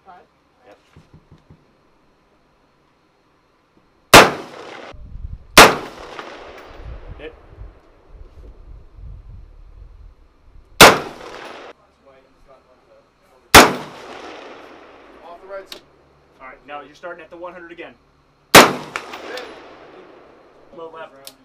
5? Yep. Hit. Off the right side. Alright, now you're starting at the 100 again. Low left.